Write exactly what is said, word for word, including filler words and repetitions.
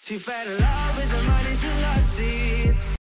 She fell in love with the money she lost it.